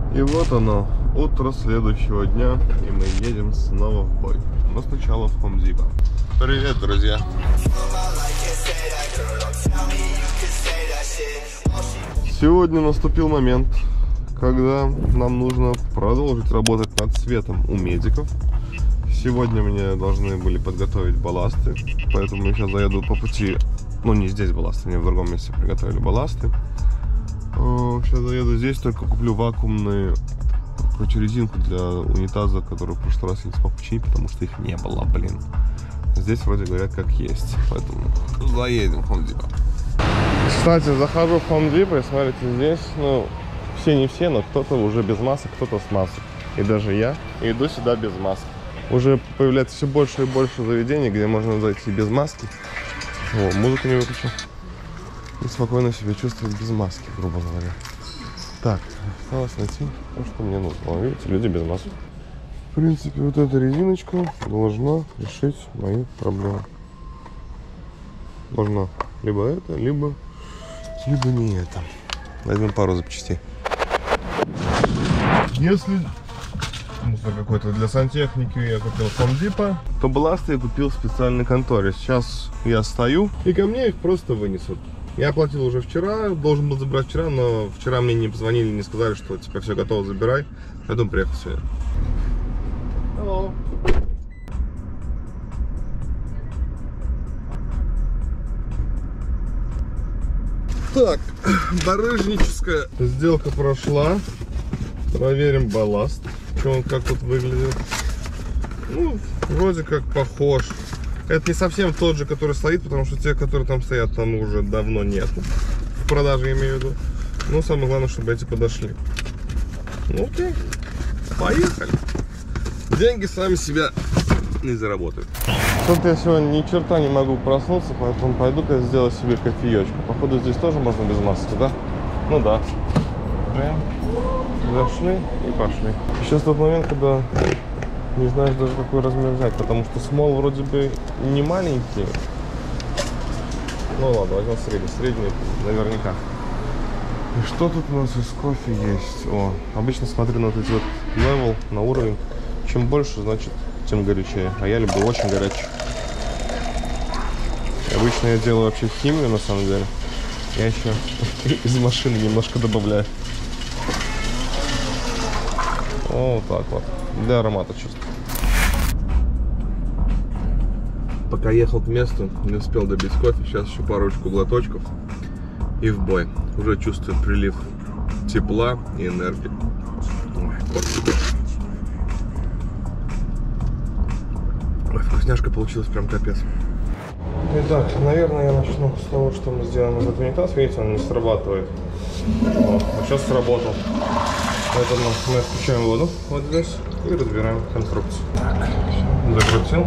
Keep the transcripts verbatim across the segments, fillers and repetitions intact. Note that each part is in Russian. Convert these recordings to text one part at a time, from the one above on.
И вот оно, утро следующего дня, и мы едем снова в бой. Но сначала в Home Depot. Привет, друзья! Сегодня наступил момент, когда нам нужно продолжить работать над цветом у медиков. Сегодня мне должны были подготовить балласты, поэтому я сейчас заеду по пути. Ну, не здесь балласты, не в другом месте приготовили балласты. Сейчас заеду здесь, только куплю вакуумную, короче, резинку для унитаза, которую в прошлый раз я не смог починить, потому что их не было, блин. Здесь вроде говорят как есть, поэтому заедем в Home Depot. Кстати, захожу в Home Depot и смотрите, здесь, ну, все не все, но кто-то уже без масок, кто-то с масок. И даже я иду сюда без маски. Уже появляется все больше и больше заведений, где можно зайти без маски. О, музыку не выключил. И спокойно себя чувствовать без маски, грубо говоря. Так, осталось найти то, что мне нужно. О, видите, люди без масок. В принципе, вот эта резиночка должна решить мои проблемы. Можно либо это, либо, либо не это. Возьмем пару запчастей. Если мусор какой-то для сантехники я купил в Home Depot, то балласты я купил в специальной конторе. Сейчас я стою, и ко мне их просто вынесут. Я оплатил уже вчера, должен был забрать вчера, но вчера мне не позвонили, не сказали, что типа все готово, забирай. Поэтому приехал сегодня. Hello. Так, барыжническая сделка прошла. Проверим балласт, что он как тут выглядит. Ну, вроде как похож. Это не совсем тот же, который стоит, потому что те, которые там стоят, там уже давно нету. В продаже, я имею в виду. Но самое главное, чтобы эти подошли. Ну окей, поехали. Деньги сами себя не заработают. Что-то я сегодня ни черта не могу проснуться, поэтому пойду-ка сделать себе кофеечку. Походу здесь тоже можно без маски, да? Ну да. Зашли и пошли. Сейчас тот момент, когда не знаешь даже какой размер взять, потому что смол вроде бы не маленький. Ну ладно, возьмем средний. Средний наверняка. И что тут у нас из кофе есть? О, обычно смотрю на вот эти вот левел, на уровень. Чем больше, значит, тем горячее. А я люблю очень горячий. Обычно я делаю вообще химию, на самом деле. Я еще из машины немножко добавляю. Вот так вот. Для аромата чисто. Пока ехал к месту, не успел добить кофе. Сейчас еще парочку глоточков. И в бой. Уже чувствую прилив тепла и энергии. Ой, кофе. Ой, вкусняшка получилась прям капец. Итак, наверное, я начну с того, что мы сделаем этот унитаз. Видите, он не срабатывает. Вот. А сейчас сработал. Поэтому мы включаем воду вот здесь и разбираем конструкцию. Так, закрутил.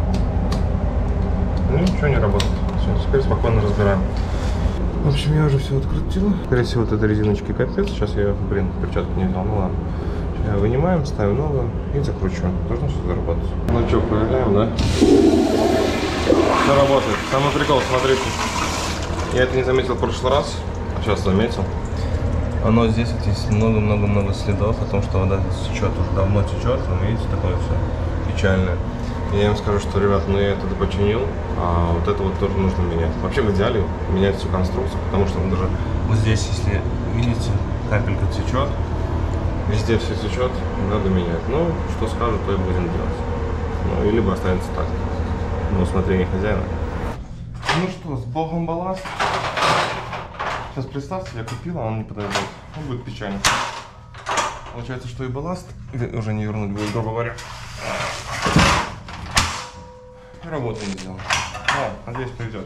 Ну, ничего не работает. Все, теперь спокойно разбираем. В общем, я уже все открутил. Скорее всего, вот этой резиночки капец. Сейчас я, блин, перчатку не взял. Ну ладно. Сейчас вынимаем, ставим новую и закручиваем. Должно все заработать. Ну что, проверяем, да? Все работает. Самый прикол, смотрите. Я это не заметил в прошлый раз, а сейчас заметил. Оно здесь вот есть много-много-много следов о том, что вода здесь течет, уже давно течет. Вы видите, такое все печальное. И я им скажу, что, ребят, ну я это починил, а вот это вот тоже нужно менять. Вообще в идеале менять всю конструкцию, потому что даже вот здесь, если видите, капелька течет, везде все течет, надо менять. Ну, что скажут, то и будем делать. Ну, и либо останется так. На усмотрение хозяина. Ну что, с богом балласт. Сейчас представьте, я купил, а он не подойдет. Он будет печально. Получается, что и балласт уже не вернуть будет, грубо говоря. И работу не сделал. А, надеюсь, пойдет.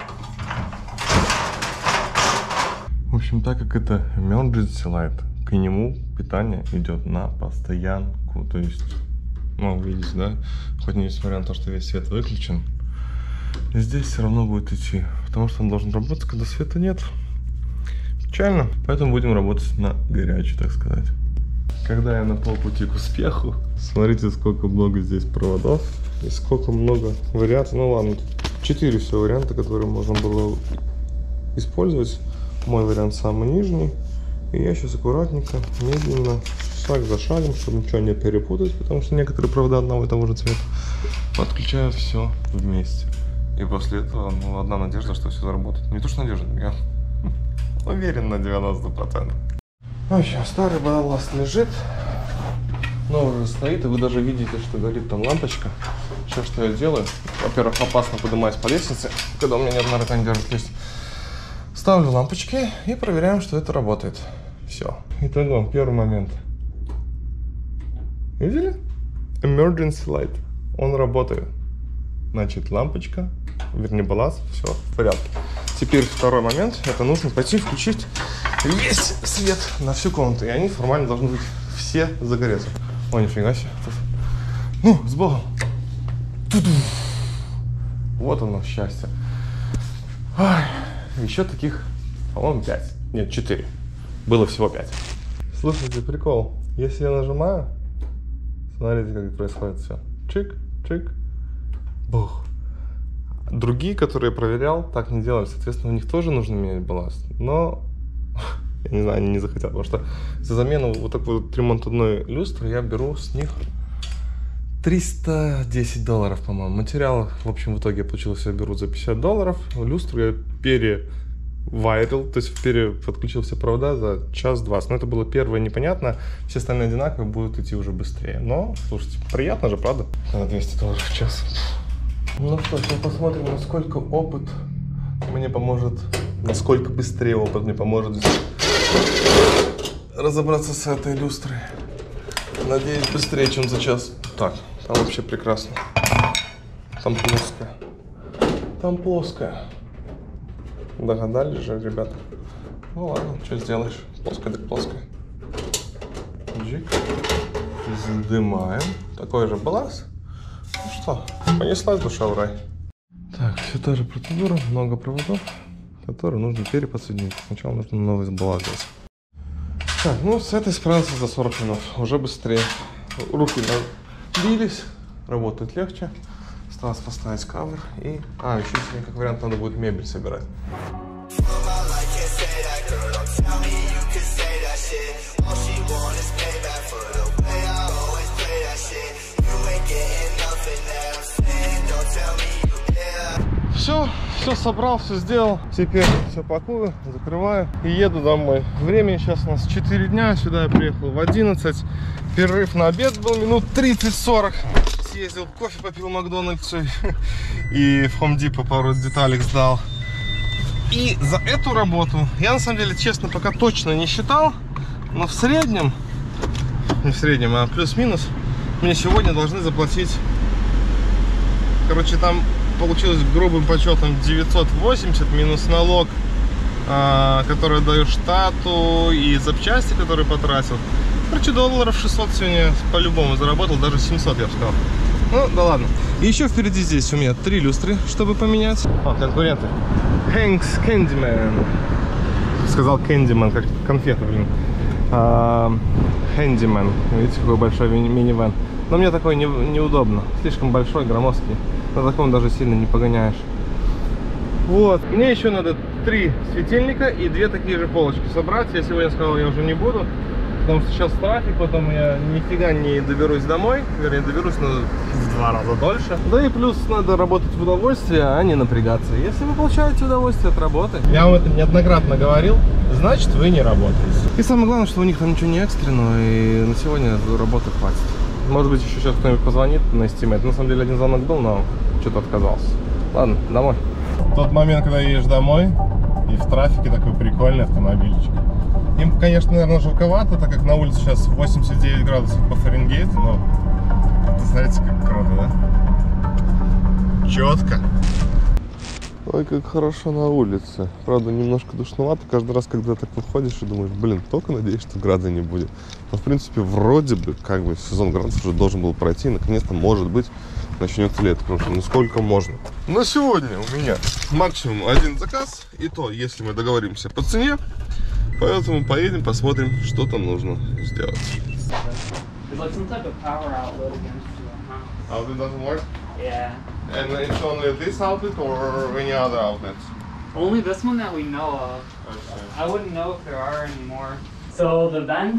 В общем, так как это emergency light, к нему питание идет на постоянку. То есть, ну, видите, да? Хоть несмотря на то, что весь свет выключен, здесь все равно будет идти. Потому что он должен работать, когда света нет. Печально. Поэтому будем работать на горячий, так сказать. Когда я на полпути к успеху, смотрите, сколько много здесь проводов и сколько много вариаций. Ну ладно, четыре все варианта, которые можно было использовать. Мой вариант самый нижний. И я сейчас аккуратненько, медленно шаг за шагом, чтобы ничего не перепутать, потому что некоторые провода одного и того же цвета. Подключаю все вместе. И после этого, ну, одна надежда, что все заработает. Не то, что надежда, я уверен на девяносто процентов. В общем, старый балласт лежит, новый уже стоит, и вы даже видите, что горит там лампочка. Сейчас что я делаю? Во-первых, опасно поднимаясь по лестнице, когда у меня нет нары, не держит лезть. Ставлю лампочки и проверяем, что это работает. Все. Итого, первый момент. Видели? Emergency light. Он работает. Значит, лампочка, вернее, балласт, все в порядке. Теперь второй момент. Это нужно пойти включить весь свет на всю комнату. И они формально должны быть все загореться. О, нифига себе. Ну, с Богом. Вот оно, счастье. Ой, еще таких, по-моему, пять. Нет, четыре. Было всего пять. Слушайте, прикол. Если я нажимаю, смотрите, как происходит все. Чик, чик, бух. Другие, которые я проверял, так не делали. Соответственно, у них тоже нужно менять балласт. Но, я не знаю, они не захотят. Потому что за замену вот такой вот ремонт одной люстры я беру с них триста десять долларов, по-моему. Материал, в общем, в итоге я получил, я беру за пятьдесят долларов. Люстру я перевайрил, то есть переподключил все провода за час-двадцать. Но это было первое непонятно. Все остальные одинаковые, будут идти уже быстрее. Но, слушайте, приятно же, правда? На двести долларов в час. Ну что, сейчас посмотрим, насколько опыт мне поможет, насколько быстрее опыт мне поможет разобраться с этой люстрой. Надеюсь, быстрее, чем за час. Так, там вообще прекрасно. Там плоская. Там плоская. Догадались же, ребята? Ну ладно, что сделаешь? Плоская так плоская. Джик. Сдымаем. Такой же балласт. Ну что, понеслась душа в рай. Так, все та же процедура. Много проводов, которые нужно переподсоединить. Сначала нужно новый балласт здесь. Так, ну с этой справился за сорок минут. Уже быстрее. Руки набились. Работает легче. Осталось поставить кавер и... А, еще сегодня, как вариант, надо будет мебель собирать. Все, все собрал, все сделал. Теперь все пакую, закрываю и еду домой. Времени сейчас у нас четыре дня. Сюда я приехал в одиннадцать. Перерыв на обед был минут тридцать-сорок. Съездил, кофе попил в Макдональдсе и в Home Depot пару деталек сдал. И за эту работу я, на самом деле, честно, пока точно не считал, но в среднем, не в среднем, а плюс-минус, мне сегодня должны заплатить, короче, там получилось грубым подсчетом девятьсот восемьдесят минус налог, а, который даю штату, и запчасти, которые потратил. Короче, долларов шестьсот сегодня по-любому заработал, даже семьсот, я бы сказал. Ну, да ладно. И еще впереди здесь у меня три люстры, чтобы поменять. О, конкуренты. Hank's Candyman. Сказал Candyman, как конфета, блин. А, Handyman. Видите, какой большой ми минивэн. Но мне такой не, неудобно. Слишком большой, громоздкий. На таком даже сильно не погоняешь. Вот. Мне еще надо три светильника и две такие же полочки собрать. Я сегодня сказал, я уже не буду. Потому что сейчас трафик, потом я нифига не доберусь домой. Вернее, доберусь, но в два раза дольше. Да и плюс надо работать в удовольствие, а не напрягаться. Если вы получаете удовольствие от работы, я вам это неоднократно говорил, значит вы не работаете. И самое главное, что у них там ничего не экстренно, и на сегодня работы хватит. Может быть, еще сейчас кто-нибудь позвонит на Estimate. На самом деле один звонок был, но что-то отказался. Ладно, домой. Тот момент, когда едешь домой, и в трафике такой прикольный автомобильчик. Им, конечно, наверное, жарковато, так как на улице сейчас восемьдесят девять градусов по Фаренгейту, но это, знаете, как круто, да? Четко. Ой, как хорошо на улице. Правда, немножко душновато. Каждый раз, когда так выходишь и думаешь, блин, только надеюсь, что града не будет. Но, в принципе, вроде бы, как бы, сезон градусов уже должен был пройти. И, наконец-то, может быть, начнется лето. Потому что, ну, сколько можно. На сегодня у меня максимум один заказ. И то, если мы договоримся по цене. Поэтому поедем, посмотрим, что там нужно сделать. Outlet doesn't work? Yeah. And it's only this outlet or any other outlets? Only this one that we know of. Okay. I wouldn't know if there are any more. So the vent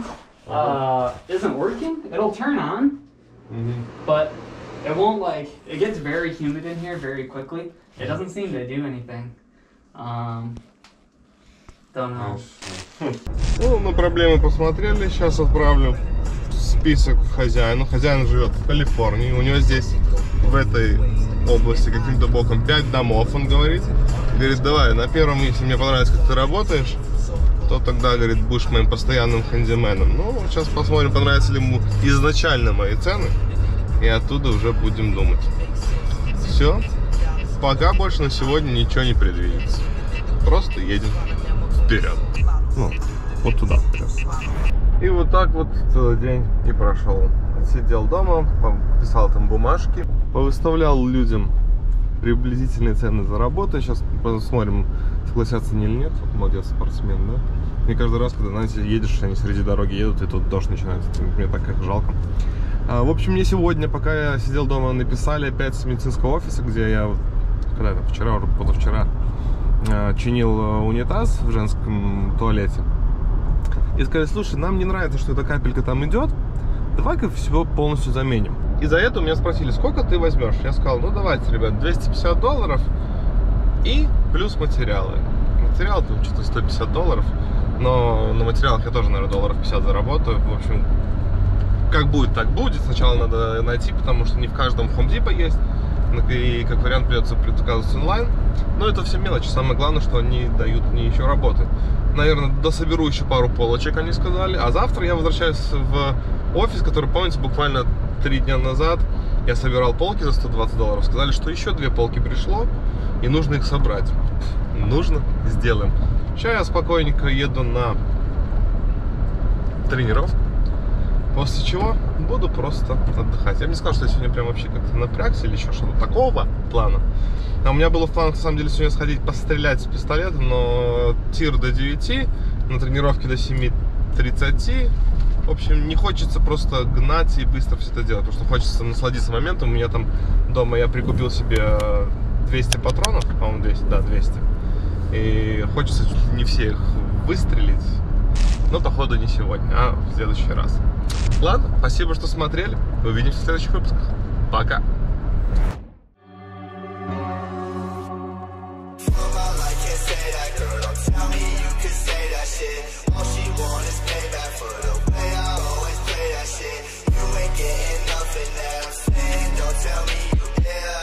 uh, isn't working. It'll turn on, mm-hmm. but it won't like, it gets very humid in here very quickly. It doesn't seem to do anything. Um, don't know. Ну, на проблемы посмотрели, сейчас отправлю список хозяину. Хозяин живет в Калифорнии, у него здесь в этой области каким-то боком пять домов, он говорит. Говорит, давай, на первом, если мне понравится, как ты работаешь, то тогда, говорит, будешь моим постоянным хендименом. Ну, сейчас посмотрим, понравятся ли ему изначально мои цены, и оттуда уже будем думать. Все, пока больше на сегодня ничего не предвидится. Просто едем вперед. Ну, вот туда вперед. И вот так вот целый день и прошел. Сидел дома, писал там бумажки, повыставлял людям приблизительные цены за работу. Сейчас посмотрим, согласятся они или нет. Вот молодец, спортсмен, да? Мне каждый раз, когда, знаете, едешь, они среди дороги едут, и тут дождь начинается. Мне так как жалко. А, в общем, мне сегодня, пока я сидел дома, написали опять с медицинского офиса, где я, когда это, вчера, уже позавчера, чинил унитаз в женском туалете. И сказали, слушай, нам не нравится, что эта капелька там идет, давай-ка всего полностью заменим. И за это у меня спросили, сколько ты возьмешь? Я сказал, ну давайте, ребят, двести пятьдесят долларов и плюс материалы. Материал там что-то сто пятьдесят долларов, но на материалах я тоже, наверное, долларов пятьдесят заработаю. В общем, как будет, так будет. Сначала надо найти, потому что не в каждом Home Depot есть. И как вариант придется предзаказывать онлайн. Но это все мелочи. Самое главное, что они дают мне еще работы. Наверное, дособеру еще пару полочек, они сказали. А завтра я возвращаюсь в офис, который, помните, буквально три дня назад я собирал полки за сто двадцать долларов. Сказали, что еще две полки пришло, и нужно их собрать. Нужно, сделаем. Сейчас я спокойненько еду на тренировку. После чего буду просто отдыхать. Я бы не сказал, что я сегодня прям вообще как-то напрягся или еще что-то такого плана. А у меня было в планах, на самом деле, сегодня сходить пострелять с пистолетом, но тир до девяти, на тренировке до семи тридцати. В общем, не хочется просто гнать и быстро все это делать, потому что хочется насладиться моментом. У меня там дома я прикупил себе двести патронов, по-моему, двести, да, двести. И хочется чуть ли не все их выстрелить. Но, походу, не сегодня, а в следующий раз. Ладно, спасибо, что смотрели. Увидимся в следующих выпусках. Пока! Tell me